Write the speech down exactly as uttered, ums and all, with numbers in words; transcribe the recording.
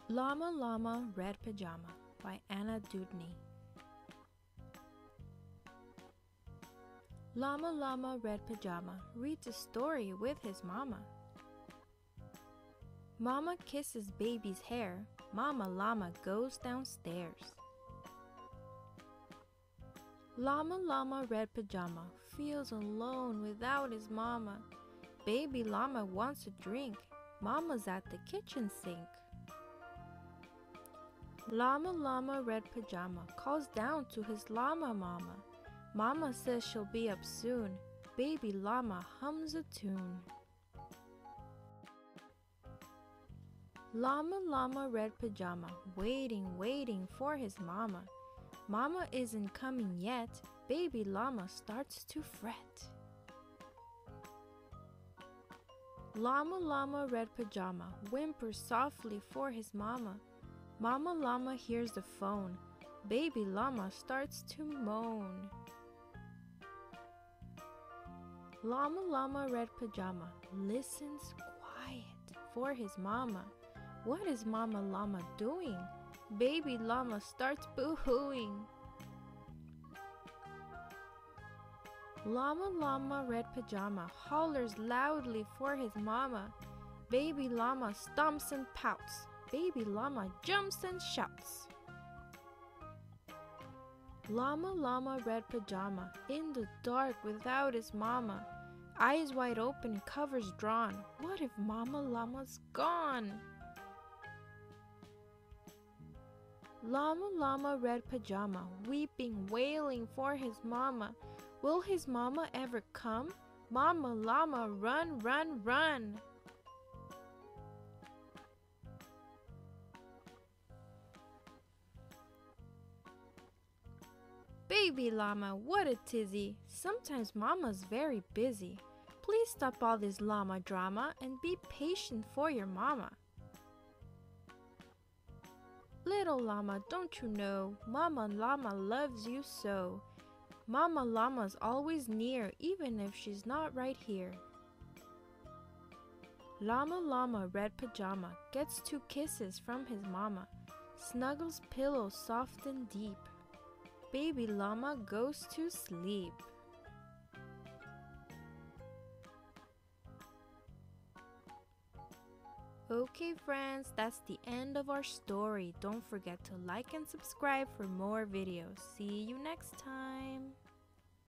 Llama Llama Red Pajama by Anna Dewdney. Llama Llama Red Pajama reads a story with his mama. Mama kisses baby's hair. Mama Llama goes downstairs. Llama Llama Red Pajama feels alone without his mama. Baby Llama wants a drink. Mama's at the kitchen sink. Llama Llama Red Pajama calls down to his llama mama. Mama says she'll be up soon. Baby Llama hums a tune. Llama Llama Red Pajama waiting, waiting for his mama. Mama isn't coming yet. Baby Llama starts to fret. Llama Llama Red Pajama whimpers softly for his mama. Mama Llama hears the phone. Baby Llama starts to moan. Llama Llama Red Pajama listens quiet for his mama. What is Mama Llama doing? Baby Llama starts boo-hooing. Llama Llama Red Pajama hollers loudly for his mama. Baby Llama stomps and pouts. Baby Llama jumps and shouts. Llama Llama Red Pajama in the dark without his mama. Eyes wide open, covers drawn. What if Mama Llama's gone? Llama Llama Red Pajama weeping, wailing for his mama. Will his mama ever come? Mama Llama, run, run, run! Baby Llama, what a tizzy! Sometimes Mama's very busy. Please stop all this llama drama and be patient for your mama. Little llama, don't you know, Mama Llama loves you so. Mama Llama's always near, even if she's not right here. Llama Llama Red Pajama gets two kisses from his mama, snuggles pillow soft and deep. Baby Llama goes to sleep. Okay friends, that's the end of our story. Don't forget to like and subscribe for more videos. See you next time.